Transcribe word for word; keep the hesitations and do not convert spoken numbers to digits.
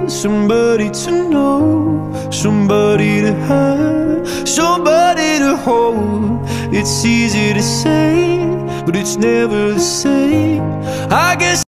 somebody to know, somebody to have, somebody to hold. It's easy to say, but it's never the same. I guess